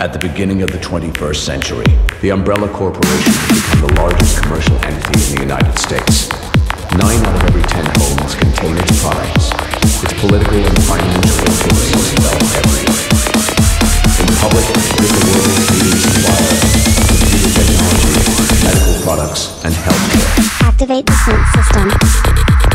At the beginning of the 21st century, the Umbrella Corporation became the largest commercial entity in the United States. 9 out of every 10 homes contain its products. Its political and financial influence felt everywhere. In public, it is the world's leading supplier of computer technology, medical products, and healthcare. Activate the sync system.